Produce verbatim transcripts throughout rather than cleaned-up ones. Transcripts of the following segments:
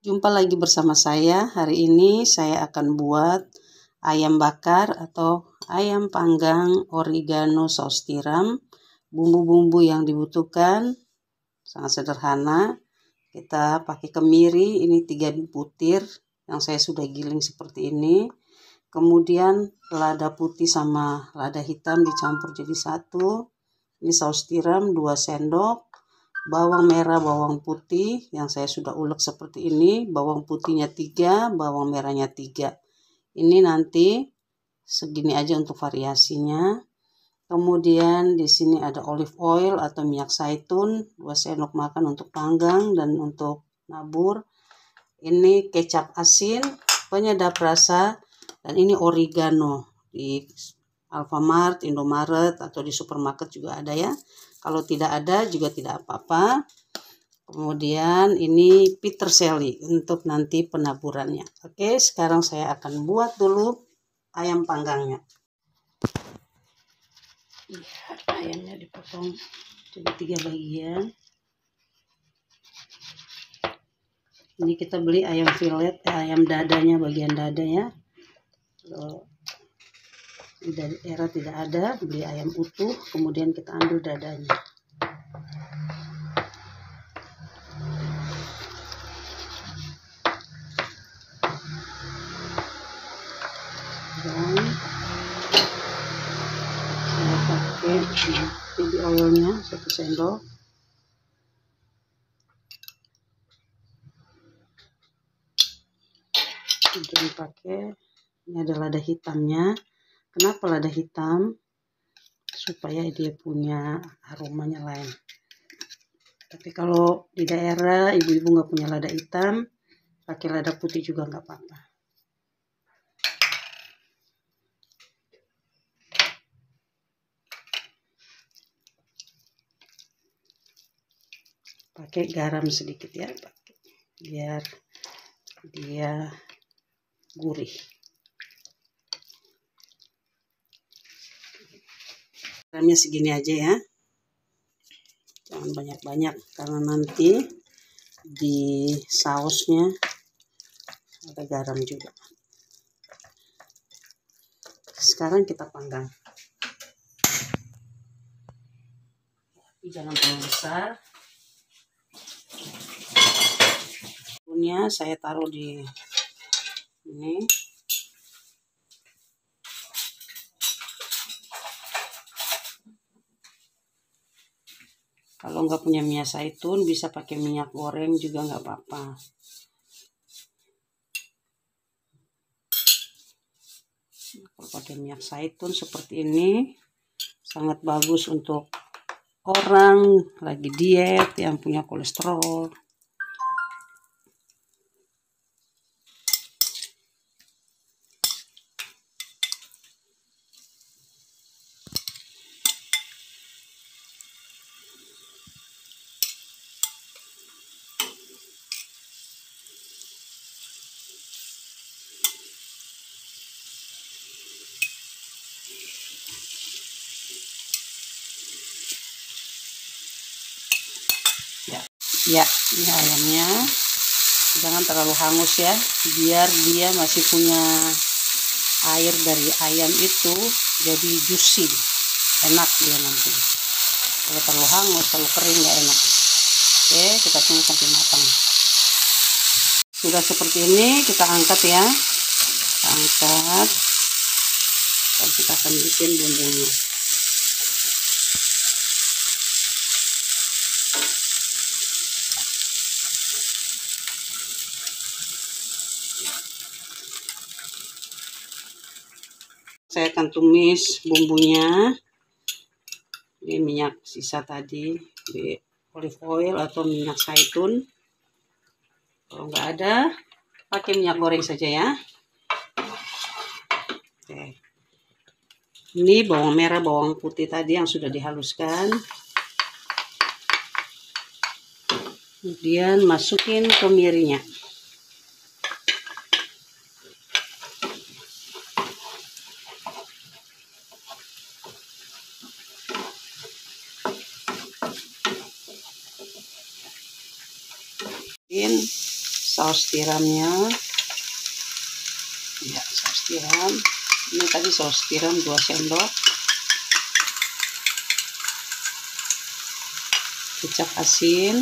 Jumpa lagi bersama saya. Hari ini saya akan buat ayam bakar atau ayam panggang oregano saus tiram. Bumbu-bumbu yang dibutuhkan sangat sederhana. Kita pakai kemiri, ini tiga butir yang saya sudah giling seperti ini. Kemudian lada putih sama lada hitam dicampur jadi satu. Ini saus tiram dua sendok. Bawang merah, bawang putih yang saya sudah ulek seperti ini. Bawang putihnya tiga, bawang merahnya tiga. Ini nanti segini aja untuk variasinya. Kemudian di sini ada olive oil atau minyak zaitun, dua sendok makan untuk panggang dan untuk nabur. Ini kecap asin, penyedap rasa, dan ini oregano. Di Alfamart, Indomaret, atau di supermarket juga ada ya. Kalau tidak ada juga tidak apa-apa. Kemudian ini peterseli untuk nanti penaburannya. Oke, sekarang saya akan buat dulu ayam panggangnya. Ya, ayamnya dipotong jadi tiga bagian. Ini kita beli ayam filet, eh, ayam dadanya, bagian dada ya. Kalau di daerah tidak ada, beli ayam utuh, kemudian kita ambil dadanya. Dan saya pakai baby oilnya satu sendok. Kemudian pakai, ini ada lada hitamnya. Kenapa lada hitam? Supaya dia punya aromanya lain. Tapi kalau di daerah ibu-ibu nggak punya lada hitam, pakai lada putih juga nggak apa-apa. Pakai garam sedikit ya, biar dia gurih. Garamnya segini aja ya, jangan banyak-banyak karena nanti di sausnya ada garam juga. Sekarang kita panggang. Tapi jangan terlalu besar. Punya saya taruh di ini. Kalau nggak punya minyak zaitun, bisa pakai minyak goreng juga nggak apa-apa. Kalau pakai minyak zaitun seperti ini, sangat bagus untuk orang lagi diet yang punya kolesterol. Ya, ini ayamnya jangan terlalu hangus ya, biar dia masih punya air dari ayam itu, jadi juicy, enak dia nanti. Kalau terlalu hangus, terlalu kering nggak enak. Oke, kita tunggu sampai matang. Sudah seperti ini, kita angkat ya, kita angkat. Lalu kita akan bikin bumbunya. Saya akan tumis bumbunya. Ini minyak sisa tadi, di olive oil atau minyak zaitun. Kalau nggak ada, pakai minyak goreng saja ya. Oke. Ini bawang merah, bawang putih tadi yang sudah dihaluskan. Kemudian masukin kemirinya. saus tiramnya. Ya, saus tiram. Ini tadi saus tiram dua sendok. Kecap asin.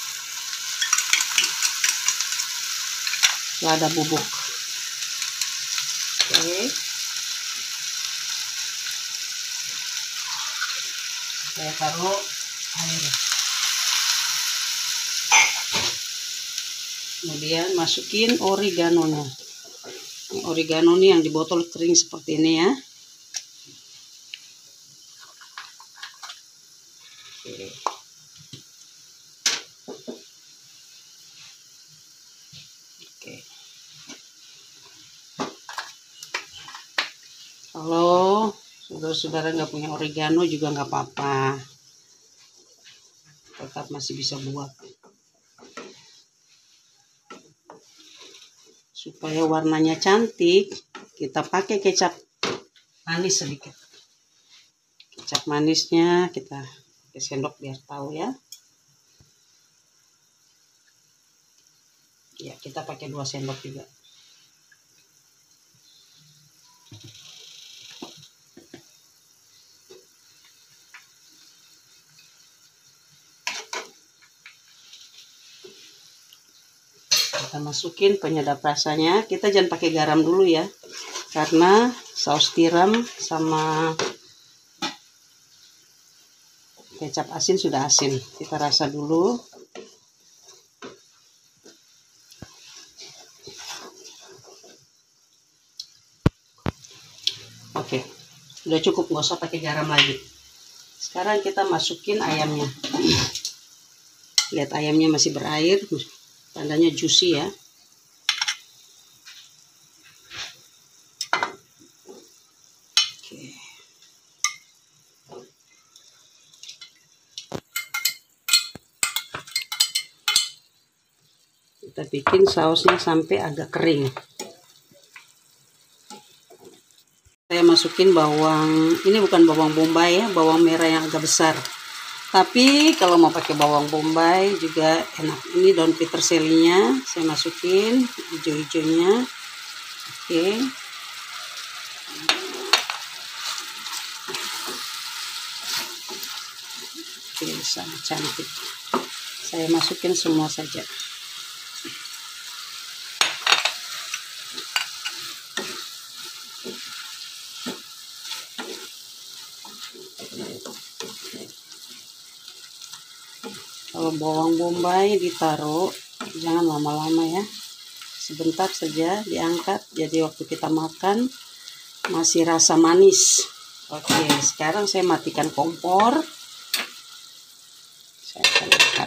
Lada bubuk. Oke. Saya taruh air. Kemudian masukin oreganonya. Oregano nih yang di botol kering seperti ini ya. Oke. Oke. Kalau saudara-saudara nggak punya oregano juga nggak apa-apa, tetap masih bisa buat. Supaya warnanya cantik, kita pakai kecap manis sedikit. Kecap manisnya kita pakai sendok biar tahu ya. Ya, kita pakai dua sendok juga. Kita masukin penyedap rasanya. Kita jangan pakai garam dulu ya, karena saus tiram sama kecap asin sudah asin. Kita rasa dulu. Oke, udah cukup, nggak usah pakai garam lagi. Sekarang kita masukin ayamnya. Lihat ayamnya masih berair. Tandanya juicy ya. Oke. Kita bikin sausnya sampai agak kering. Saya masukin bawang, ini bukan bawang bombay ya, bawang merah yang agak besar. Tapi kalau mau pakai bawang bombay juga enak. Ini daun peterselinya saya masukin, hijau-hijaunya. Oke. Oke, sangat cantik. Saya masukin semua saja. Kalau bawang bombay ditaruh jangan lama-lama ya, sebentar saja diangkat, jadi waktu kita makan masih rasa manis. Oke, sekarang saya matikan kompor, saya akan angkat.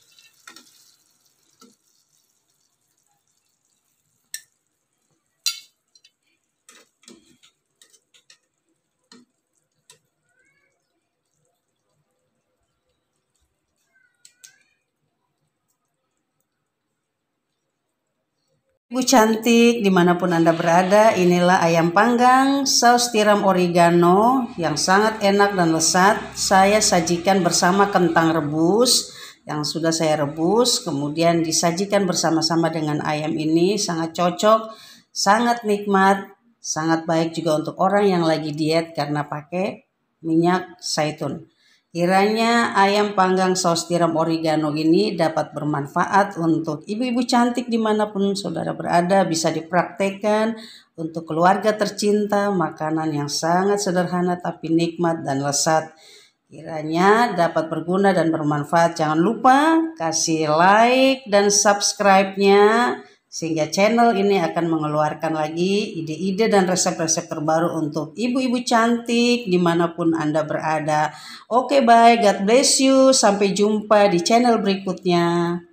Ibu cantik, dimanapun Anda berada, inilah ayam panggang saus tiram oregano yang sangat enak dan lezat. Saya sajikan bersama kentang rebus yang sudah saya rebus, kemudian disajikan bersama-sama dengan ayam ini. Sangat cocok, sangat nikmat, sangat baik juga untuk orang yang lagi diet karena pakai minyak zaitun. Kiranya ayam panggang saus tiram oregano ini dapat bermanfaat untuk ibu-ibu cantik dimanapun saudara berada, bisa dipraktekkan untuk keluarga tercinta, makanan yang sangat sederhana tapi nikmat dan lezat. Kiranya dapat berguna dan bermanfaat. Jangan lupa kasih like dan subscribe-nya, sehingga channel ini akan mengeluarkan lagi ide-ide dan resep-resep terbaru untuk ibu-ibu cantik dimanapun Anda berada. Oke, bye, God bless you, sampai jumpa di channel berikutnya.